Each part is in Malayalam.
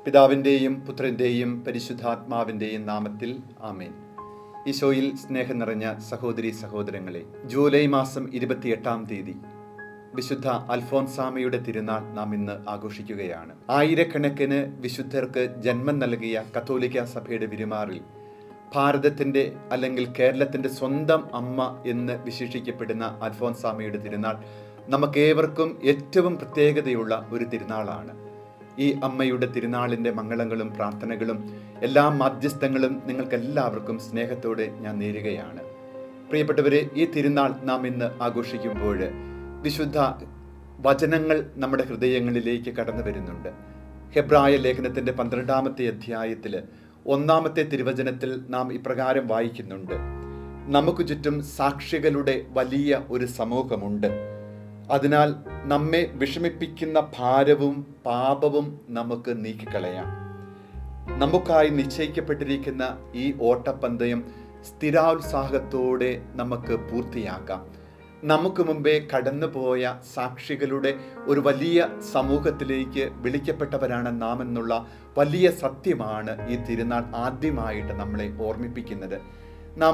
പിതാവിൻ്റെയും പുത്രൻ്റെയും പരിശുദ്ധാത്മാവിൻ്റെയും നാമത്തിൽ ആമേൻ. ഈശോയിൽ സ്നേഹം നിറഞ്ഞ സഹോദരി സഹോദരങ്ങളെ, ജൂലൈ മാസം 28-ാം തീയതി വിശുദ്ധ അൽഫോൻസാമയുടെ തിരുനാൾ നാം ഇന്ന് ആഘോഷിക്കുകയാണ്. ആയിരക്കണക്കിന് വിശുദ്ധർക്ക് ജന്മം നൽകിയ കത്തോലിക്ക സഭയുടെ വിരുമാറിൽ ഭാരതത്തിൻ്റെ അല്ലെങ്കിൽ കേരളത്തിൻ്റെ സ്വന്തം അമ്മ എന്ന് വിശേഷിക്കപ്പെടുന്ന അൽഫോൻസാമയുടെ തിരുനാൾ നമുക്കേവർക്കും ഏറ്റവും പ്രത്യേകതയുള്ള ഒരു തിരുനാളാണ്. ഈ അമ്മയുടെ തിരുനാളിൻ്റെ മംഗളങ്ങളും പ്രാർത്ഥനകളും എല്ലാ മാധ്യസ്ഥങ്ങളും നിങ്ങൾക്കെല്ലാവർക്കും സ്നേഹത്തോടെ ഞാൻ നേരുകയാണ്. പ്രിയപ്പെട്ടവരെ, ഈ തിരുനാൾ നാം ഇന്ന് ആഘോഷിക്കുമ്പോൾ വിശുദ്ധ വചനങ്ങൾ നമ്മുടെ ഹൃദയങ്ങളിലേക്ക് കടന്നു വരുന്നുണ്ട്. ഹെബ്രായ ലേഖനത്തിൻ്റെ 12-ാമത്തെ അധ്യായത്തിൽ 1-ാമത്തെ തിരുവചനത്തിൽ നാം ഇപ്രകാരം വായിക്കുന്നുണ്ട്: നമുക്ക് ചുറ്റും സാക്ഷികളുടെ വലിയ ഒരു സമൂഹമുണ്ട്, അതിനാൽ നമ്മെ വിഷമിപ്പിക്കുന്ന ഭാരവും പാപവും നമുക്ക് നീക്കിക്കളയാം. നമുക്കായി നിശ്ചയിക്കപ്പെട്ടിരിക്കുന്ന ഈ ഓട്ടപ്പന്തയം സ്ഥിരോത്സാഹത്തോടെ നമുക്ക് പൂർത്തിയാക്കാം. നമുക്ക് മുമ്പേ കടന്നുപോയ സാക്ഷികളുടെ ഒരു വലിയ സമൂഹത്തിലേക്ക് വിളിക്കപ്പെട്ടവരാണ് നാം എന്നുള്ള വലിയ സത്യമാണ് ഈ തിരുനാൾ ആദ്യമായിട്ട് നമ്മളെ ഓർമ്മിപ്പിക്കുന്നത്. നാം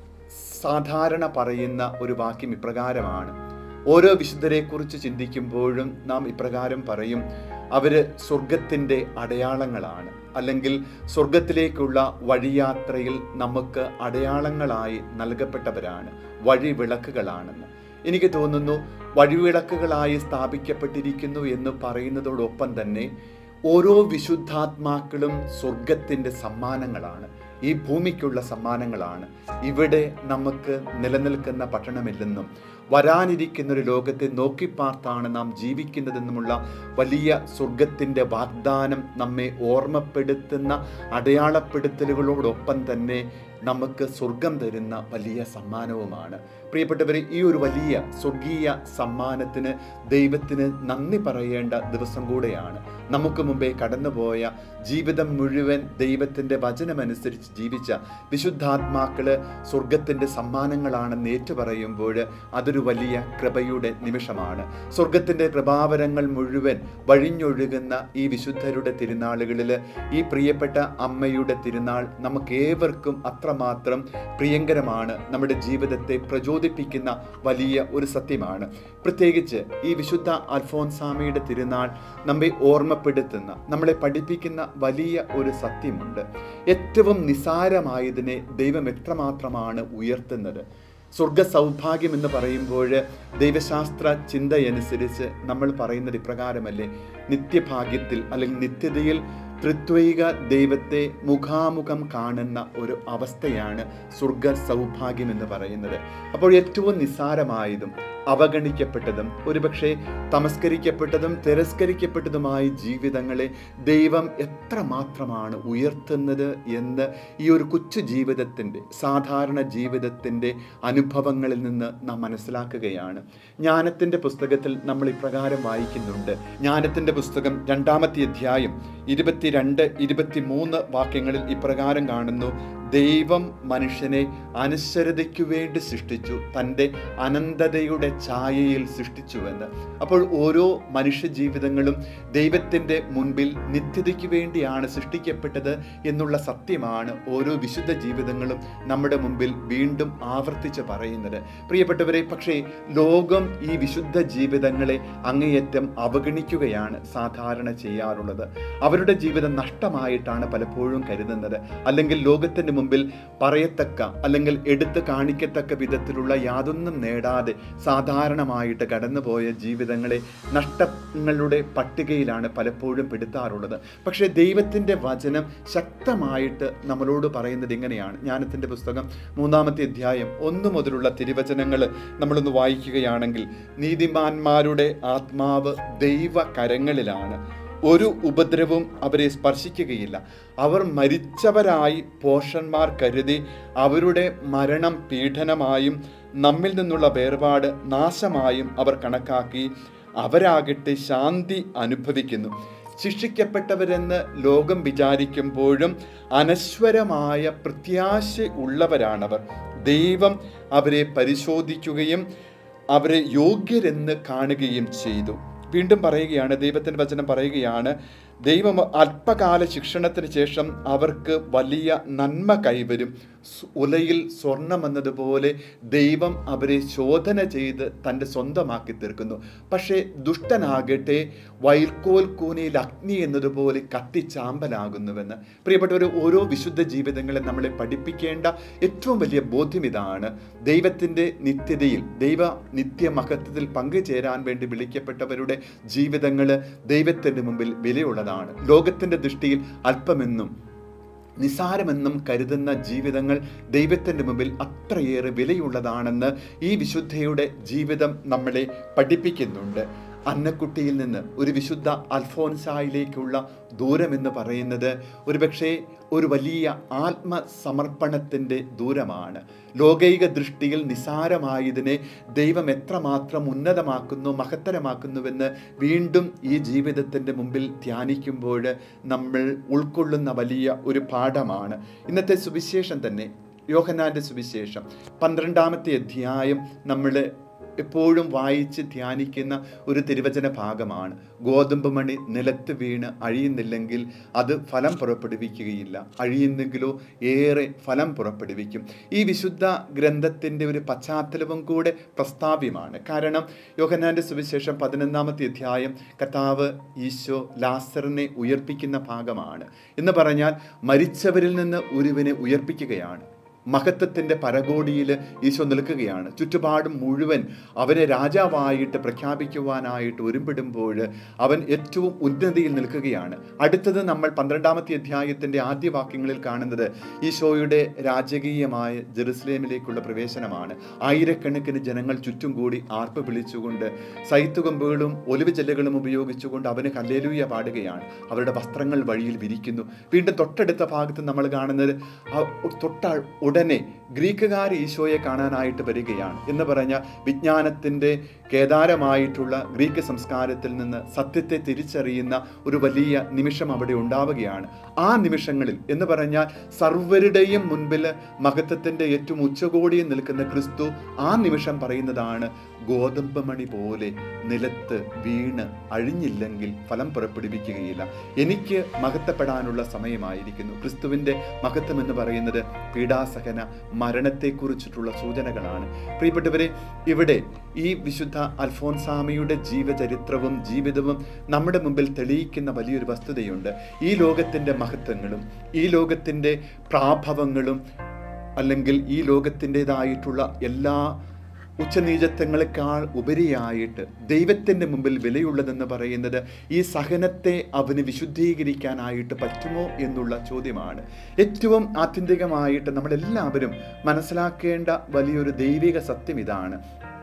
സാധാരണ പറയുന്ന ഒരു വാക്യം ഇപ്രകാരമാണ്: ഓരോ വിശുദ്ധരെക്കുറിച്ച് ചിന്തിക്കുമ്പോഴും നാം ഇപ്രകാരം പറയും, അവർ സ്വർഗത്തിൻ്റെ അടയാളങ്ങളാണ്, അല്ലെങ്കിൽ സ്വർഗത്തിലേക്കുള്ള വഴിയാത്രയിൽ നമുക്ക് അടയാളങ്ങളായി നൽകപ്പെട്ടവരാണ്, വഴിവിളക്കുകളാണെന്ന്. എനിക്ക് തോന്നുന്നു വഴിവിളക്കുകളായി സ്ഥാപിക്കപ്പെട്ടിരിക്കുന്നു എന്ന് പറയുന്നതോടൊപ്പം തന്നെ ഓരോ വിശുദ്ധാത്മാക്കളും സ്വർഗത്തിൻ്റെ സമ്മാനങ്ങളാണ്, ഈ ഭൂമിക്കുള്ള സമ്മാനങ്ങളാണ്. ഇവിടെ നമുക്ക് നിലനിൽക്കുന്ന പട്ടണമില്ലെന്നും വരാനിരിക്കുന്നൊരു ലോകത്തെ നോക്കിപ്പാർത്താണ് നാം ജീവിക്കുന്നതെന്നുമുള്ള വലിയ സ്വർഗത്തിൻ്റെ വാഗ്ദാനം നമ്മെ ഓർമ്മപ്പെടുത്തുന്ന അടയാളപ്പെടുത്തലുകളോടൊപ്പം തന്നെ നമുക്ക് സ്വർഗം തരുന്ന വലിയ സമ്മാനവുമാണ്. പ്രിയപ്പെട്ടവരെ, ഈ ഒരു വലിയ സ്വർഗീയ സമ്മാനത്തിന് ദൈവത്തിന് നന്ദി പറയേണ്ട ദിവസം കൂടെയാണ്. നമുക്ക് മുമ്പേ കടന്നുപോയ ജീവിതം മുഴുവൻ ദൈവത്തിൻ്റെ വചനമനുസരിച്ച് ജീവിച്ച വിശുദ്ധാത്മാക്കള് സ്വർഗത്തിൻ്റെ സമ്മാനങ്ങളാണെന്ന് ഏറ്റുപറയുമ്പോൾ അതൊരു വലിയ കൃപയുടെ നിമിഷമാണ്. സ്വർഗത്തിൻ്റെ കൃപാവരങ്ങൾ മുഴുവൻ വഴിഞ്ഞൊഴുകുന്ന ഈ വിശുദ്ധരുടെ തിരുനാളുകളിൽ ഈ പ്രിയപ്പെട്ട അമ്മയുടെ തിരുനാൾ നമുക്കേവർക്കും അത്രമാത്രം പ്രിയങ്കരമാണ്, നമ്മുടെ ജീവിതത്തെ പ്രചോദിപ്പിക്കുന്ന വലിയ ഒരു സത്യമാണ്. പ്രത്യേകിച്ച് ഈ വിശുദ്ധ അൽഫോൻസാമയുടെ തിരുനാൾ നമ്മെ ഓർമ്മപ്പെടുത്തുന്ന, നമ്മളെ പഠിപ്പിക്കുന്ന വലിയ ഒരു സത്യമുണ്ട്. ഏറ്റവും നിസാരമായതിനെ ദൈവം എത്രമാത്രമാണ് ഉയർത്തുന്നത്. സ്വർഗ സൗഭാഗ്യം എന്ന് പറയുമ്പോൾ ദൈവശാസ്ത്ര ചിന്തയനുസരിച്ച് നമ്മൾ പറയുന്നത് ഇപ്രകാരമല്ലേ: നിത്യഭാഗ്യത്തിൽ അല്ലെങ്കിൽ നിത്യതയിൽ ത്രിത്വൈക ദൈവത്തെ മുഖാമുഖം കാണുന്ന ഒരു അവസ്ഥയാണ് സ്വർഗ സൗഭാഗ്യം എന്ന് പറയുന്നത്. അപ്പോൾ ഏറ്റവും നിസ്സാരമായതും അവഗണിക്കപ്പെട്ടതും ഒരുപക്ഷെ തമസ്കരിക്കപ്പെട്ടതും തിരസ്കരിക്കപ്പെട്ടതുമായ ജീവിതങ്ങളെ ദൈവം എത്രമാത്രമാണ് ഉയർത്തുന്നത് എന്ന് ഈ ഒരു കൊച്ചു ജീവിതത്തിൻ്റെ, സാധാരണ ജീവിതത്തിൻ്റെ അനുഭവങ്ങളിൽ നിന്ന് നാം മനസ്സിലാക്കുകയാണ്. ജ്ഞാനത്തിൻ്റെ പുസ്തകത്തിൽ നമ്മൾ ഇപ്രകാരം വായിക്കുന്നുണ്ട്. ജ്ഞാനത്തിൻ്റെ പുസ്തകം 2-ാമത്തെ അധ്യായം 22-23 വാക്യങ്ങളിൽ ഇപ്രകാരം കാണുന്നു: ദൈവം മനുഷ്യനെ അനശ്വരതയ്ക്കു വേണ്ടി സൃഷ്ടിച്ചു, തൻ്റെ അനന്തതയുടെ ഛായയിൽ സൃഷ്ടിച്ചുവെന്ന്. അപ്പോൾ ഓരോ മനുഷ്യ ജീവിതങ്ങളും ദൈവത്തിൻ്റെ മുൻപിൽ നിത്യതയ്ക്ക് വേണ്ടിയാണ് സൃഷ്ടിക്കപ്പെട്ടത് എന്നുള്ള സത്യമാണ് ഓരോ വിശുദ്ധ ജീവിതങ്ങളും നമ്മുടെ മുമ്പിൽ വീണ്ടും ആവർത്തിച്ച് പറയുന്നത്. പ്രിയപ്പെട്ടവരെ, പക്ഷേ ലോകം ഈ വിശുദ്ധ ജീവിതങ്ങളെ അങ്ങേയറ്റം അവഗണിക്കുകയാണ് സാധാരണ ചെയ്യാറുള്ളത്. അവരുടെ ജീവിതം നഷ്ടമായിട്ടാണ് പലപ്പോഴും കരുതുന്നത്. അല്ലെങ്കിൽ ലോകത്തിൻ്റെ മുമ്പിൽ പറയത്തക്ക അല്ലെങ്കിൽ എടുത്ത് കാണിക്കത്തക്ക വിധത്തിലുള്ള യാതൊന്നും നേടാതെ സാധാരണമായിട്ട് കടന്നുപോയ ജീവിതങ്ങളെ നഷ്ടങ്ങളുടെ പട്ടികയിലാണ് പലപ്പോഴും പെടുത്താറുള്ളത്. പക്ഷേ ദൈവത്തിൻ്റെ വചനം ശക്തമായിട്ട് നമ്മളോട് പറയുന്നത് ഇങ്ങനെയാണ്. ജ്ഞാനത്തിൻ്റെ പുസ്തകം 3-ാമത്തെ അധ്യായം 1 മുതലുള്ള തിരുവചനങ്ങൾ നമ്മളൊന്ന് വായിക്കുകയാണെങ്കിൽ: നീതിമാന്മാരുടെ ആത്മാവ് ദൈവ കരങ്ങളിലാണ്, ഒരു ഉപദ്രവവും അവരെ സ്പർശിക്കുകയില്ല. അവർ മരിച്ചവരായി പോഷന്മാർ കരുതി അവരുടെ മരണം പീഡനമായും നമ്മിൽ നിന്നുള്ള വേർപാട് നാശമായും അവർ കണക്കാക്കി അവരാകട്ടെ ശാന്തി അനുഭവിക്കുന്നു. ശിക്ഷിക്കപ്പെട്ടവരെന്ന് ലോകം വിചാരിക്കുമ്പോഴും അനശ്വരമായ പ്രത്യാശ ഉള്ളവരാണവർ. ദൈവം അവരെ പരിശോധിക്കുകയും അവരെ യോഗ്യരെന്ന് കാണുകയും ചെയ്തു. വീണ്ടും പറയുകയാണ്, ദൈവത്തിൻ്റെ വചനം പറയുകയാണ്, ദൈവം അല്പകാല ശിക്ഷണത്തിന് ശേഷം അവർക്ക് വലിയ നന്മ കൈവരും. ഉലയിൽ സ്വർണമെന്നതുപോലെ ദൈവം അവരെ ശോധന ചെയ്ത് തൻ്റെ സ്വന്തമാക്കി തീർക്കുന്നു. പക്ഷേ ദുഷ്ടനാകട്ടെ വൈൽക്കോൽ കൂനയിൽ അഗ്നി എന്നതുപോലെ കത്തിച്ചാമ്പലാകുന്നുവെന്ന്. പ്രിയപ്പെട്ടവർ, ഓരോ വിശുദ്ധ ജീവിതങ്ങളെ നമ്മളെ പഠിപ്പിക്കേണ്ട ഏറ്റവും വലിയ ബോധ്യം ഇതാണ്. ദൈവത്തിൻ്റെ നിത്യതയിൽ, ദൈവ നിത്യമഹത്വത്തിൽ പങ്കുചേരാൻ വേണ്ടി വിളിക്കപ്പെട്ടവരുടെ ജീവിതങ്ങൾ ദൈവത്തിൻ്റെ മുമ്പിൽ വിലയുള്ളതാണ്. ലോകത്തിൻ്റെ ദൃഷ്ടിയിൽ അല്പമെന്നും നിസാരമെന്നും കരുതുന്ന ജീവിതങ്ങൾ ദൈവത്തിൻ്റെ മുമ്പിൽ അത്രയേറെ വിലയുള്ളതാണെന്ന് ഈ വിശുദ്ധയുടെ ജീവിതം നമ്മളെ പഠിപ്പിക്കുന്നുണ്ട്. അന്നക്കുട്ടിയിൽ നിന്ന് ഒരു വിശുദ്ധ അൽഫോൻസായിലേക്കുള്ള ദൂരമെന്ന് പറയുന്നത് ഒരുപക്ഷെ ഒരു വലിയ ആത്മസമർപ്പണത്തിൻ്റെ ദൂരമാണ്. ലോകൈക ദൃഷ്ടിയിൽ നിസാരമായതിനെ ദൈവം എത്രമാത്രം ഉന്നതമാക്കുന്നു, മഹത്തരമാക്കുന്നുവെന്ന് വീണ്ടും ഈ ജീവിതത്തിൻ്റെ മുമ്പിൽ ധ്യാനിക്കുമ്പോൾ നമ്മൾ ഉൾക്കൊള്ളുന്ന വലിയ ഒരു പാഠമാണ്. ഇന്നത്തെ സുവിശേഷം തന്നെ, യോഹന്നാൻ്റെ സുവിശേഷം 12-ാമത്തെ അധ്യായം നമ്മൾ എപ്പോഴും വായിച്ച് ധ്യാനിക്കുന്ന ഒരു തിരുവചന ഭാഗമാണ്. ഗോതമ്പ് മണി നിലത്ത് വീണ് അഴിയുന്നില്ലെങ്കിൽ അത് ഫലം പുറപ്പെടുവിക്കുകയില്ല, അഴിയുന്നെങ്കിലോ ഏറെ ഫലം പുറപ്പെടുവിക്കും. ഈ വിശുദ്ധ ഗ്രന്ഥത്തിൻ്റെ ഒരു പശ്ചാത്തലവും കൂടെ പ്രസ്താവ്യമാണ്. കാരണം യോഹന്നാൻ്റെ സുവിശേഷം 11-ാമത്തെ അധ്യായം കർത്താവ് ഈശോ ലാസറിനെ ഉയർപ്പിക്കുന്ന ഭാഗമാണ്. എന്ന് പറഞ്ഞാൽ മരിച്ചവരിൽ നിന്ന് ഒരുവനെ ഉയർപ്പിക്കുകയാണ്. മഹത്വത്തിൻ്റെ പരകോടിയിൽ ഈശോ നിൽക്കുകയാണ്. ചുറ്റുപാടും മുഴുവൻ അവനെ രാജാവായിട്ട് പ്രഖ്യാപിക്കുവാനായിട്ട് ഒരുമ്പിടുമ്പോൾ അവൻ ഏറ്റവും ഉന്നതിയിൽ നിൽക്കുകയാണ്. അടുത്തത് നമ്മൾ 12-ാമത്തെ അധ്യായത്തിൻ്റെ ആദ്യ വാക്യങ്ങളിൽ കാണുന്നത് ഈശോയുടെ രാജകീയമായ ജെറുസലേമിലേക്കുള്ള പ്രവേശനമാണ്. ആയിരക്കണക്കിന് ജനങ്ങൾ ചുറ്റും കൂടി ആർപ്പ് വിളിച്ചുകൊണ്ട് സൈത്തുകൊമ്പുകളും ഒലിവ് ജെല്ലുകളും ഉപയോഗിച്ചുകൊണ്ട് അവന് ഹല്ലേലൂയ പാടുകയാണ്. അവരുടെ വസ്ത്രങ്ങൾ വഴിയിൽ വിരിക്കുന്നു. വീണ്ടും തൊട്ടടുത്ത ഭാഗത്ത് നമ്മൾ കാണുന്നത് ഉടനെ ഗ്രീക്കുകാർ ഈശോയെ കാണാനായിട്ട് വരികയാണ്. എന്ന് പറഞ്ഞാൽ വിജ്ഞാനത്തിൻ്റെ കേദാരമായിട്ടുള്ള ഗ്രീക്ക് സംസ്കാരത്തിൽ നിന്ന് സത്യത്തെ തിരിച്ചറിയുന്ന ഒരു വലിയ നിമിഷം അവിടെ ഉണ്ടാവുകയാണ്. ആ നിമിഷങ്ങളിൽ എന്ന് പറഞ്ഞാൽ സർവരുടെയും മുൻപിൽ മഹത്വത്തിൻ്റെ ഏറ്റവും ഉച്ചകോടിയിൽ നിൽക്കുന്ന ക്രിസ്തു ആ നിമിഷം പറയുന്നതാണ്, ഗോതമ്പ് മണി പോലെ നിലത്ത് വീണ് അഴിഞ്ഞില്ലെങ്കിൽ ഫലം പുറപ്പെടുവിക്കുകയില്ല. എനിക്ക് മഹത്വപ്പെടാനുള്ള സമയമായിരിക്കുന്നു. ക്രിസ്തുവിൻ്റെ മഹത്വം എന്ന് പറയുന്നത് പീഡാസഹന മരണത്തെക്കുറിച്ചിട്ടുള്ള സൂചനകളാണ്. പ്രിയപ്പെട്ടവരെ, ഇവിടെ ഈ വിശുദ്ധ അൽഫോൻസാമയുടെ ജീവചരിത്രവും ജീവിതവും നമ്മുടെ മുമ്പിൽ തെളിയിക്കുന്ന വലിയൊരു വസ്തുതയുണ്ട്. ഈ ലോകത്തിൻ്റെ മഹത്വങ്ങളും ഈ ലോകത്തിൻ്റെ പ്രാഭവങ്ങളും അല്ലെങ്കിൽ ഈ ലോകത്തിൻ്റെതായിട്ടുള്ള എല്ലാ ഉച്ചനീചത്വങ്ങളെക്കാൾ ഉപരിയായിട്ട് ദൈവത്തിൻ്റെ മുമ്പിൽ വിലയുള്ളതെന്ന് പറയുന്നത് ഈ സഹനത്തെ അവന് വിശുദ്ധീകരിക്കാനായിട്ട് പറ്റുമോ എന്നുള്ള ചോദ്യമാണ്. ഏറ്റവും ആത്യന്തികമായിട്ട് നമ്മളെല്ലാവരും മനസ്സിലാക്കേണ്ട വലിയൊരു ദൈവിക സത്യം ഇതാണ്: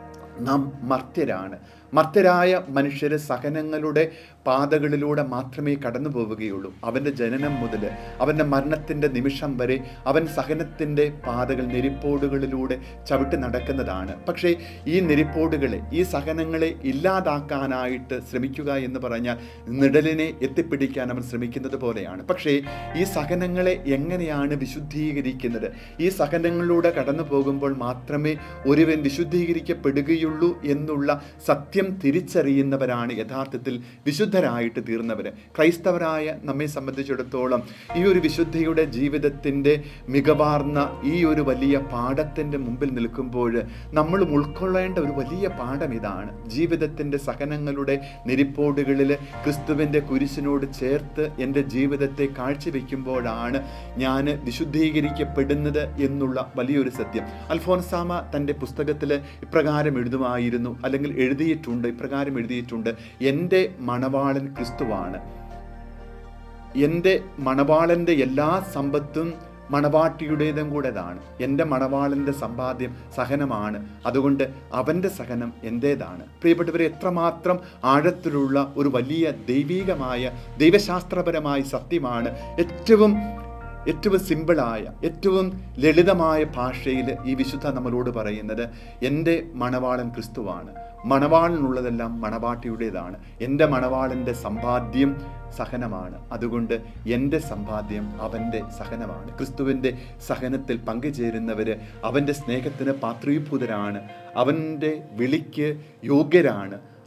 നാം മർത്യരാണ്. മർത്യരായ മനുഷ്യർ സഹനങ്ങളുടെ പാതകളിലൂടെ മാത്രമേ കടന്നു പോവുകയുള്ളൂ. അവൻ്റെ ജനനം മുതൽ അവൻ്റെ മരണത്തിൻ്റെ നിമിഷം വരെ അവൻ സഹനത്തിൻ്റെ പാതകൾ, നെരിപ്പോടുകളിലൂടെ ചവിട്ടി നടക്കുന്നതാണ്. പക്ഷേ ഈ നെരിപ്പോടുകളെ, ഈ സഹനങ്ങളെ ഇല്ലാതാക്കാനായിട്ട് ശ്രമിക്കുക എന്ന് പറഞ്ഞാൽ നിഴലിനെ എത്തിപ്പിടിക്കാൻ അവൻ ശ്രമിക്കുന്നത് പോലെയാണ്. പക്ഷേ ഈ സഹനങ്ങളെ എങ്ങനെയാണ് വിശുദ്ധീകരിക്കുന്നത്? ഈ സഹനങ്ങളിലൂടെ കടന്നു പോകുമ്പോൾ മാത്രമേ ഒരുവൻ വിശുദ്ധീകരിക്കപ്പെടുകയുള്ളൂ എന്നുള്ള സത്യം തിരിച്ചറിയുന്നവരാണ് യഥാർത്ഥത്തിൽ വിശുദ്ധരായിട്ട് തീർന്നവർ. ക്രൈസ്തവരായ നമ്മെ സംബന്ധിച്ചിടത്തോളം ഈ ഒരു വിശുദ്ധിയുടെ ജീവിതത്തിൻ്റെ മികവാർന്ന ഈ ഒരു വലിയ പാഠത്തിൻ്റെ മുമ്പിൽ നിൽക്കുമ്പോൾ നമ്മൾ ഉൾക്കൊള്ളേണ്ട ഒരു വലിയ പാഠം ഇതാണ്: ജീവിതത്തിൻ്റെ സഹനങ്ങളുടെ നെരിപ്പോടുകളിൽ ക്രിസ്തുവിൻ്റെ കുരിശിനോട് ചേർത്ത് എൻ്റെ ജീവിതത്തെ കാഴ്ചവെക്കുമ്പോഴാണ് ഞാൻ വിശുദ്ധീകരിക്കപ്പെടുന്നത് എന്നുള്ള വലിയൊരു സത്യം. അൽഫോൻസാമ തൻ്റെ പുസ്തകത്തിൽ ഇപ്രകാരം എഴുതുമായിരുന്നു, അല്ലെങ്കിൽ ഇപ്രകാരം എഴുതിയിട്ടുണ്ട്: എൻ്റെ മണവാളൻ ക്രിസ്തുവാണ്. എൻ്റെ മണവാളൻ്റെ എല്ലാ സമ്പത്തും മണവാട്ടിയുടേതും കൂടെതാണ്. എൻ്റെ മണവാളൻ്റെ സമ്പാദ്യം സഹനമാണ്. അതുകൊണ്ട് അവൻ്റെ സഹനം എൻ്റേതാണ്. പ്രിയപ്പെട്ടവരെ, എത്രമാത്രം ആഴത്തിലുള്ള ഒരു വലിയ ദൈവികമായ ദൈവശാസ്ത്രപരമായ സത്യമാണ് ഏറ്റവും സിമ്പിളായ, ഏറ്റവും ലളിതമായ ഭാഷയിൽ ഈ വിശുദ്ധ നമ്മളോട് പറയുന്നത്: എൻ്റെ മണവാളൻ ക്രിസ്തുവാണ്. മണവാളനുള്ളതെല്ലാം മണവാട്ടിയുടേതാണ്. എൻ്റെ മണവാളൻ്റെ സമ്പാദ്യം സഹനമാണ്. അതുകൊണ്ട് എൻ്റെ സമ്പാദ്യം അവൻ്റെ സഹനമാണ്. ക്രിസ്തുവിൻ്റെ സഹനത്തിൽ പങ്കുചേരുന്നവർ അവൻ്റെ സ്നേഹത്തിന് പാത്രീഭൂതരാണ്, അവൻ്റെ വിളിക്ക് യോഗ്യരാണ്,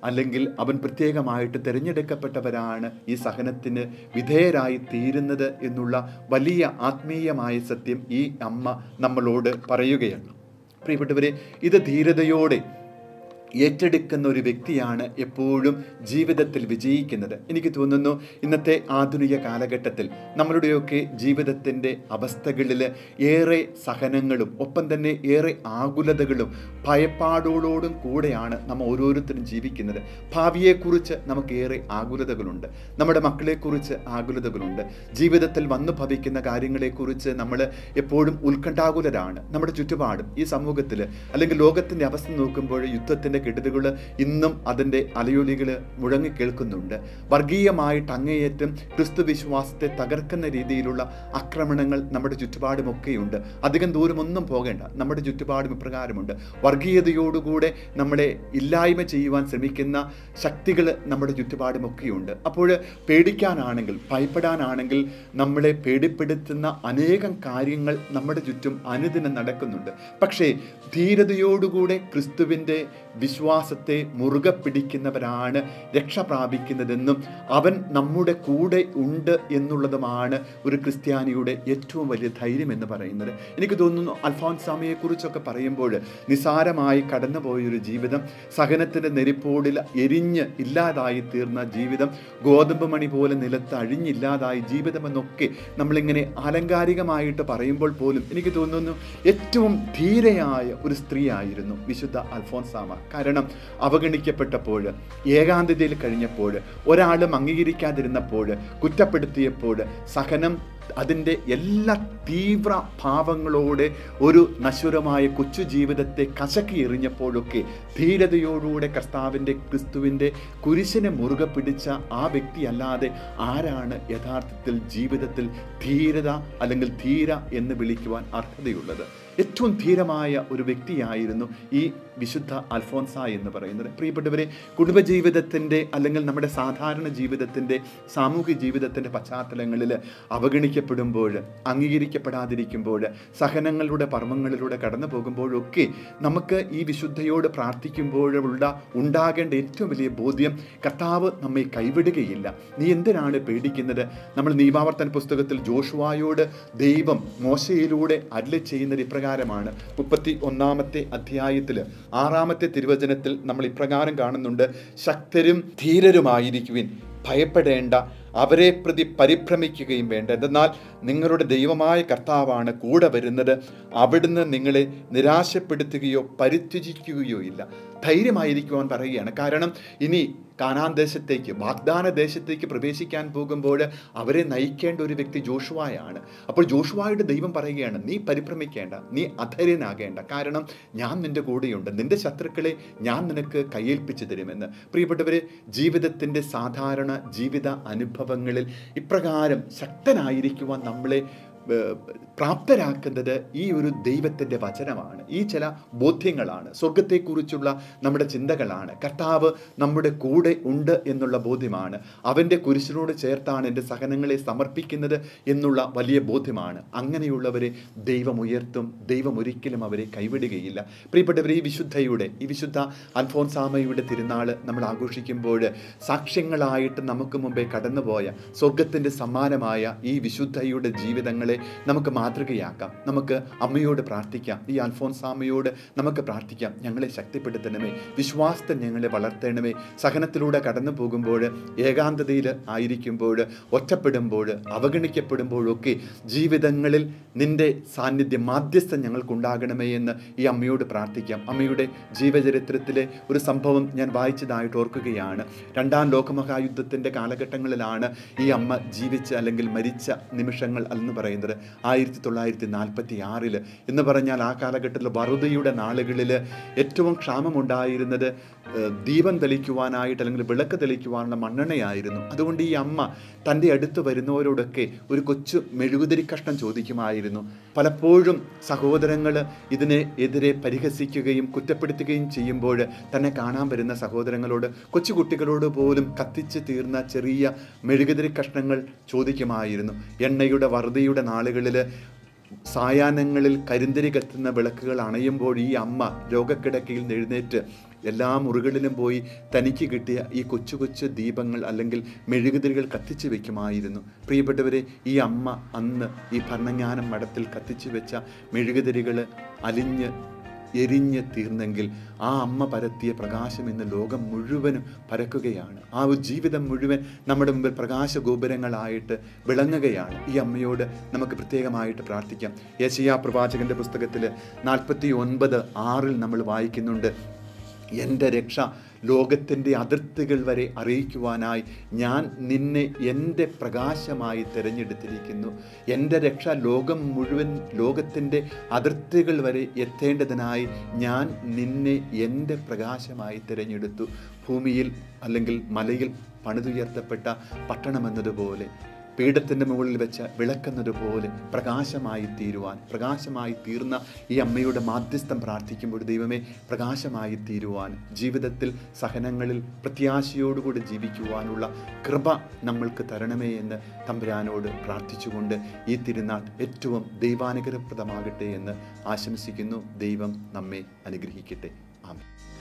അല്ലെങ്കിൽ അവൻ പ്രത്യേകമായിട്ട് തിരഞ്ഞെടുക്കപ്പെട്ടവരാണ് ഈ സഹനത്തിന് വിധേയരായി തീരുന്നത് എന്നുള്ള വലിയ ആത്മീയമായ സത്യം ഈ അമ്മ നമ്മളോട് പറയുകയാണ്. പ്രിയപ്പെട്ടവരെ, ഇത് ധീരതയോടെ ഏറ്റെടുക്കുന്ന ഒരു വ്യക്തിയാണ് എപ്പോഴും ജീവിതത്തിൽ വിജയിക്കുന്നത്. എനിക്ക് തോന്നുന്നു ഇന്നത്തെ ആധുനിക കാലഘട്ടത്തിൽ നമ്മളുടെയൊക്കെ ജീവിതത്തിൻ്റെ അവസ്ഥകളിൽ ഏറെ സഹനങ്ങളും ഒപ്പം തന്നെ ഏറെ ആകുലതകളും ഭയപ്പാടോടും കൂടെയാണ് നമ്മൾ ഓരോരുത്തരും ജീവിക്കുന്നത്. ഭാവിയെക്കുറിച്ച് നമുക്കേറെ ആകുലതകളുണ്ട്, നമ്മുടെ മക്കളെക്കുറിച്ച് ആകുലതകളുണ്ട്, ജീവിതത്തിൽ വന്നു ഭവിക്കുന്ന കാര്യങ്ങളെക്കുറിച്ച് നമ്മൾ എപ്പോഴും ഉത്കണ്ഠാകുലരാണ്. നമ്മുടെ ചുറ്റുപാടും ഈ സമൂഹത്തിൽ അല്ലെങ്കിൽ ലോകത്തിൻ്റെ അവസ്ഥ നോക്കുമ്പോൾ യുദ്ധത്തിൻ്റെ കെടുതികൾ ഇന്നും അതിൻ്റെ അലയൊലികൾ മുഴങ്ങിക്കേൾക്കുന്നുണ്ട്. വർഗീയമായിട്ട് അങ്ങേയറ്റം ക്രിസ്തു വിശ്വാസത്തെ തകർക്കുന്ന രീതിയിലുള്ള ആക്രമണങ്ങൾ നമ്മുടെ ചുറ്റുപാടുമൊക്കെയുണ്ട്. അധികം ദൂരമൊന്നും പോകേണ്ട, നമ്മുടെ ചുറ്റുപാടും ഇപ്രകാരമുണ്ട്. വർഗീയതയോടുകൂടെ നമ്മളെ ഇല്ലായ്മ ചെയ്യുവാൻ ശ്രമിക്കുന്ന ശക്തികൾ നമ്മുടെ ചുറ്റുപാടുമൊക്കെയുണ്ട്. അപ്പോൾ പേടിക്കാനാണെങ്കിൽ, ഭയപ്പെടാനാണെങ്കിൽ നമ്മളെ പേടിപ്പെടുത്തുന്ന അനേകം കാര്യങ്ങൾ നമ്മുടെ ചുറ്റും അനുദിനം നടക്കുന്നുണ്ട്. പക്ഷേ ധീരതയോടുകൂടെ ക്രിസ്തുവിൻ്റെ വിശ്വാസത്തെ മുറുകെ പിടിക്കുന്നവരാണ് രക്ഷ പ്രാപിക്കുന്നതെന്നും അവൻ നമ്മുടെ കൂടെ ഉണ്ട് എന്നുള്ളതുമാണ് ഒരു ക്രിസ്ത്യാനിയുടെ ഏറ്റവും വലിയ ധൈര്യം എന്ന് പറയുന്നത്. എനിക്ക് തോന്നുന്നു അൽഫോൻസാമയെക്കുറിച്ചൊക്കെ പറയുമ്പോൾ നിസാരമായി കടന്നുപോയൊരു ജീവിതം, സഹനത്തിൻ്റെ നെരിപ്പോടിൽ എരിഞ്ഞ് ഇല്ലാതായി തീർന്ന ജീവിതം, ഗോതമ്പ് മണി പോലെ നിലത്ത് അഴിഞ്ഞില്ലാതായ ജീവിതമെന്നൊക്കെ നമ്മളിങ്ങനെ ആലങ്കാരികമായിട്ട് പറയുമ്പോൾ പോലും എനിക്ക് തോന്നുന്നു ഏറ്റവും ധീരയായ ഒരു സ്ത്രീയായിരുന്നു വിശുദ്ധ അൽഫോൻസാമ. കാരണം അവഗണിക്കപ്പെട്ടപ്പോൾ, ഏകാന്തതയിൽ കഴിഞ്ഞപ്പോൾ, ഒരാളും അംഗീകരിക്കാതിരുന്നപ്പോൾ, കുറ്റപ്പെടുത്തിയപ്പോൾ, സഹനം അതിൻ്റെ എല്ലാ തീവ്ര ഭാവങ്ങളോടെ ഒരു നശ്വരമായ കൊച്ചു ജീവിതത്തെ കശക്കി എറിഞ്ഞപ്പോഴൊക്കെ ധീരതയോടുകൂടെ ക്രിസ്തുവിൻ്റെ കുരിശിനെ മുറുകെ പിടിച്ച ആ വ്യക്തിയല്ലാതെ ആരാണ് യഥാർത്ഥത്തിൽ ജീവിതത്തിൽ ധീരത അല്ലെങ്കിൽ ധീര എന്ന് വിളിക്കുവാൻ അർഹതയുള്ളത്? ഏറ്റവും ധീരമായ ഒരു വ്യക്തിയായിരുന്നു ഈ വിശുദ്ധ അൽഫോൻസ എന്ന് പറയുന്നത്. പ്രിയപ്പെട്ടവരെ, കുടുംബജീവിതത്തിൻ്റെ അല്ലെങ്കിൽ നമ്മുടെ സാധാരണ ജീവിതത്തിൻ്റെ, സാമൂഹിക ജീവിതത്തിൻ്റെ പശ്ചാത്തലങ്ങളിൽ അവഗണിക്കപ്പെടുമ്പോൾ, അംഗീകരിക്കപ്പെടാതിരിക്കുമ്പോൾ, സഹനങ്ങളുടെ പർമ്മങ്ങളിലൂടെ കടന്നു പോകുമ്പോഴൊക്കെ നമുക്ക് ഈ വിശുദ്ധയോട് പ്രാർത്ഥിക്കുമ്പോഴുള്ള ഉണ്ടാകേണ്ട ഏറ്റവും വലിയ ബോധ്യം, കർത്താവ് നമ്മെ കൈവിടുകയില്ല. നീ എന്തിനാണ് പേടിക്കുന്നത്? നമ്മൾ നിയമാവർത്തന പുസ്തകത്തിൽ ജോഷുവായോട് ദൈവം മോശയിലൂടെ അരുളി ചെയ്യുന്നത് ഇപ്രകാരമാണ്. 31-ാമത്തെ അധ്യായത്തിൽ 6-ാമത്തെ തിരുവചനത്തിൽ നമ്മൾ ഇപ്രകാരം കാണുന്നുണ്ട്: ശക്തരും ധീരരുമായിരിക്കുവിൻ, ഭയപ്പെടേണ്ട, അവരെ പ്രതി പരിഭ്രമിക്കുകയും വേണ്ട. എന്തെന്നാൽ നിങ്ങളുടെ ദൈവമായ കർത്താവാണ് കൂടെ വരുന്നത്, അവിടുന്ന് നിങ്ങളെ നിരാശപ്പെടുത്തുകയോ പരിത്യജിക്കുകയോ ഇല്ല. ധൈര്യമായിരിക്കുവാൻ പറയുകയാണ്. കാരണം ഇനി കാനാൻ ദേശത്തേക്ക്, വാഗ്ദാന ദേശത്തേക്ക് പ്രവേശിക്കാൻ പോകുമ്പോൾ അവരെ നയിക്കേണ്ട ഒരു വ്യക്തി ജോഷുവയാണ്. അപ്പോൾ ജോഷുവയുടെ ദൈവം പറയുകയാണ്, നീ പരിഭ്രമിക്കേണ്ട, നീ അധൈര്യനാകേണ്ട, കാരണം ഞാൻ നിൻ്റെ കൂടെയുണ്ട്, നിൻ്റെ ശത്രുക്കളെ ഞാൻ നിനക്ക് കയ്യേൽപ്പിച്ചു തരുമെന്ന്. പ്രിയപ്പെട്ടവരെ, ജീവിതത്തിൻ്റെ സാധാരണ ജീവിത അനുഭവങ്ങളിൽ ഇപ്രകാരം ശക്തനായിരിക്കുവാൻ നമ്മളെ പ്രാപ്തരാക്കുന്നത് ഈ ഒരു ദൈവത്തിൻ്റെ വചനമാണ്. ഈ ചില ബോധ്യങ്ങളാണ്, സ്വർഗത്തെക്കുറിച്ചുള്ള നമ്മുടെ ചിന്തകളാണ്, കർത്താവ് നമ്മുടെ കൂടെ ഉണ്ട് എന്നുള്ള ബോധ്യമാണ്, അവൻ്റെ കുരിശിനോട് ചേർത്താണ് എൻ്റെ സഹനങ്ങളെ സമർപ്പിക്കുന്നത് എന്നുള്ള വലിയ ബോധ്യമാണ്. അങ്ങനെയുള്ളവരെ ദൈവം ഉയർത്തും, ദൈവം ഒരിക്കലും അവരെ കൈവിടുകയില്ല. പ്രിയപ്പെട്ടവർ, ഈ വിശുദ്ധ അൽഫോൻസാമയുടെ തിരുനാൾ നമ്മൾ ആഘോഷിക്കുമ്പോൾ സാക്ഷ്യങ്ങളായിട്ട് നമുക്ക് മുമ്പേ കടന്നുപോയ സ്വർഗത്തിൻ്റെ സമ്മാനമായ ഈ വിശുദ്ധയുടെ ജീവിതങ്ങളെ നമുക്ക് മാതൃകയാക്കാം. നമുക്ക് അമ്മയോട് പ്രാർത്ഥിക്കാം, ഈ അൽഫോൻസാമയോട് നമുക്ക് പ്രാർത്ഥിക്കാം, ഞങ്ങളെ ശക്തിപ്പെടുത്തണമേ, വിശ്വാസത്തെ ഞങ്ങളെ വളർത്തണമേ. സഹനത്തിലൂടെ കടന്നു പോകുമ്പോൾ, ഏകാന്തതയിൽ ആയിരിക്കുമ്പോൾ, ഒറ്റപ്പെടുമ്പോൾ, അവഗണിക്കപ്പെടുമ്പോഴൊക്കെ ജീവിതങ്ങളിൽ നിൻ്റെ സാന്നിധ്യം, മാധ്യസ്ഥം ഞങ്ങൾക്കുണ്ടാകണമേ എന്ന് ഈ അമ്മയോട് പ്രാർത്ഥിക്കാം. അമ്മയുടെ ജീവചരിത്രത്തിലെ ഒരു സംഭവം ഞാൻ വായിച്ചതായിട്ട് ഓർക്കുകയാണ്. 2-ാം ലോകമഹായുദ്ധത്തിൻ്റെ കാലഘട്ടങ്ങളിലാണ് ഈ അമ്മ ജീവിച്ച അല്ലെങ്കിൽ മരിച്ച നിമിഷങ്ങൾ എന്ന് പറയുന്നത്. 1946 എന്ന് പറഞ്ഞാൽ ആ കാലഘട്ടത്തിൽ വറുതിയുടെ നാളുകളിൽ ഏറ്റവും ക്ഷാമമുണ്ടായിരുന്നത് ദീപം തെളിക്കുവാനായിട്ട് അല്ലെങ്കിൽ വിളക്ക് തെളിക്കുവാനുള്ള മണ്ണെണ്ണയായിരുന്നു. അതുകൊണ്ട് ഈ അമ്മ തൻ്റെ അടുത്ത് വരുന്നവരോടൊക്കെ ഒരു കൊച്ചു മെഴുകുതിരി കഷ്ണം ചോദിക്കുമായിരുന്നു. പലപ്പോഴും സഹോദരങ്ങൾ ഇതിനെ എതിരെ പരിഹസിക്കുകയും കുറ്റപ്പെടുത്തുകയും ചെയ്യുമ്പോൾ തന്നെ കാണാൻ വരുന്ന സഹോദരങ്ങളോട്, കൊച്ചുകുട്ടികളോട് പോലും കത്തിച്ച് തീർന്ന ചെറിയ മെഴുകുതിരി കഷ്ണങ്ങൾ ചോദിക്കുമായിരുന്നു. എണ്ണയുടെ വറുതിയുടെ നാളുകളിൽ സായാഹ്നങ്ങളിൽ കരിന്തിരി കത്തുന്ന വിളക്കുകൾ അണയുമ്പോൾ ഈ അമ്മ രോഗക്കിടക്കയിൽ എഴുന്നേറ്റ് എല്ലാ മുറികളിലും പോയി തനിക്ക് കിട്ടിയ ഈ കൊച്ചു കൊച്ചു ദീപങ്ങൾ അല്ലെങ്കിൽ മെഴുകുതിരികൾ കത്തിച്ചു വെക്കുമായിരുന്നു. പ്രിയപ്പെട്ടവരെ, ഈ അമ്മ അന്ന് ഈ ഭരണങ്ങാനം മഠത്തിൽ കത്തിച്ചു വെച്ച മെഴുകുതിരികൾ അലിഞ്ഞ് എരിഞ്ഞ് തീർന്നെങ്കിൽ ആ അമ്മ പരത്തിയ പ്രകാശം ഇന്ന് ലോകം മുഴുവനും പരക്കുകയാണ്. ആ ഒരു ജീവിതം മുഴുവൻ നമ്മുടെ മുമ്പിൽ പ്രകാശഗോപുരങ്ങളായിട്ട് വിളങ്ങുകയാണ്. ഈ അമ്മയോട് നമുക്ക് പ്രത്യേകമായിട്ട് പ്രാർത്ഥിക്കാം. യെശയ്യാ പ്രവാചകന്റെ പുസ്തകത്തിൽ 49:6 നമ്മൾ വായിക്കുന്നുണ്ട്, എൻ്റെ രക്ഷ ലോകത്തിൻ്റെ അതിർത്തികൾ വരെ അറിയിക്കുവാനായി ഞാൻ നിന്നെ എൻ്റെ പ്രകാശമായി തിരഞ്ഞെടുത്തിരിക്കുന്നു. എൻ്റെ രക്ഷ ലോകത്തിൻ്റെ അതിർത്തികൾ വരെ എത്തേണ്ടതിനായി ഞാൻ നിന്നെ എൻ്റെ പ്രകാശമായി തിരഞ്ഞെടുത്തു. ഭൂമിയിൽ അല്ലെങ്കിൽ മലയിൽ പണിതുയർത്തപ്പെട്ട പട്ടണമെന്നതുപോലെ, പീഠത്തിൻ്റെ മുകളിൽ വെച്ച് വിളക്കുന്നതുപോലെ പ്രകാശമായി തീർന്ന ഈ അമ്മയുടെ മാധ്യസ്ഥം പ്രാർത്ഥിക്കുമ്പോൾ, ദൈവമേ, പ്രകാശമായി തീരുവാൻ, ജീവിതത്തിൽ സഹനങ്ങളിൽ പ്രത്യാശയോടുകൂടി ജീവിക്കുവാനുള്ള കൃപ നമ്മൾക്ക് തരണമേ എന്ന് തമ്പുരാനോട് പ്രാർത്ഥിച്ചുകൊണ്ട് ഈ തിരുനാൾ ഏറ്റവും ദൈവാനുഗ്രഹപ്രദമാകട്ടെ എന്ന് ആശംസിക്കുന്നു. ദൈവം നമ്മെ അനുഗ്രഹിക്കട്ടെ. ആമേൻ.